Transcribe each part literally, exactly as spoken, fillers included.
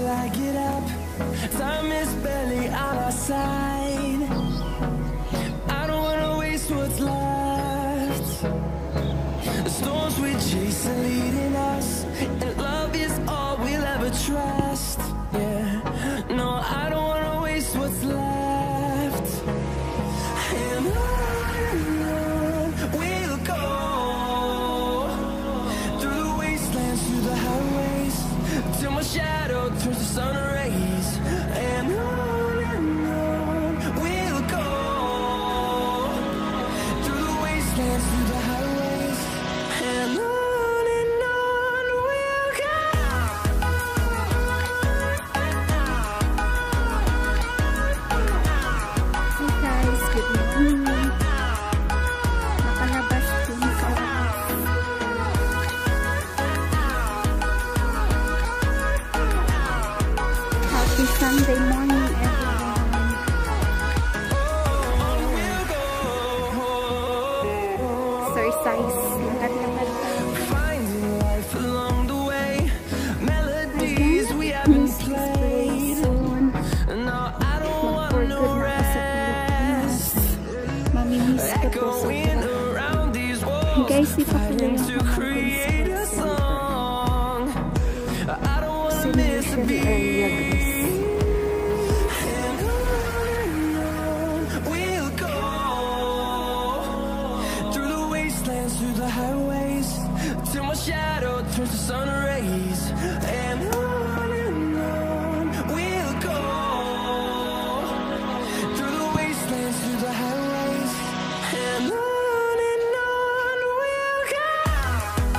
I get up. Time is barely on our side. I don't wanna waste what's left. The storms we chase are leading us, and love is all we'll ever trust. Yeah, no, I don't wanna waste what's left. And on we'll go, through the wastelands, through the highways, till my shadow turns to sun rays. And on and on we'll go, through the wastelands, through the highways, and on and on we'll go. Hey guys, good morning. Nakalabas din sa Happy Sunday morning, everyone. Exercise. Lakad-lakad tayo. Finding life along the way, melodies we haven't played. Soon. No, I don't want no Mag-for good na ako sa Pilipinas. rest. Mamimiss ko to Echoing sobra. around these walls, Guys, di pa pala fighting yung to mga create a conspiracy. song. I don't wanna Kasi miss a usually area, beat. guys. And on and on we'll go, through the wastelands, through the highways, till my shadow turns to sun rays. And on and on we'll go, through the wastelands, through the highways, and on and on we'll go.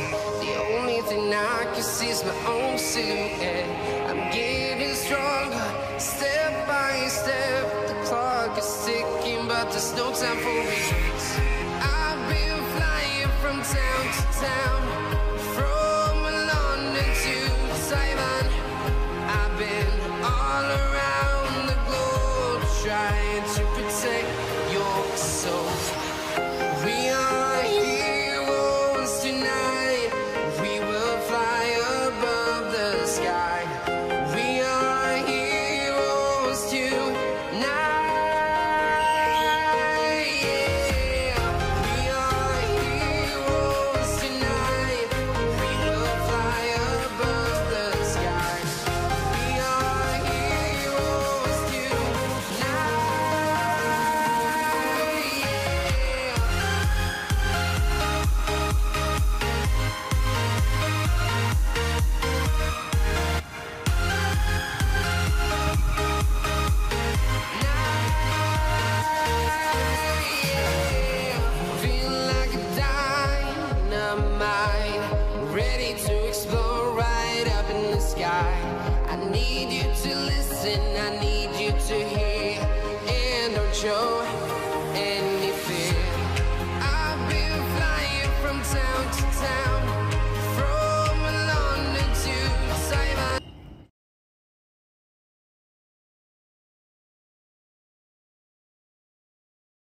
The only thing I can see is my own silhouette. I'm getting stronger, step by step. The clock is ticking, but there's no time for regrets. I've been flying from town to town, from London to Taiwan. I've been all around the globe, trying to protect your soul. We are heroes tonight. We will fly above the sky. We are heroes tonight. Yeah. We are heroes tonight. We will fly above the sky. We are heroes tonight. Yeah. Feel like a dynamite, ready to explode right up in the sky. I need you to listen, I need you to hear, and don't show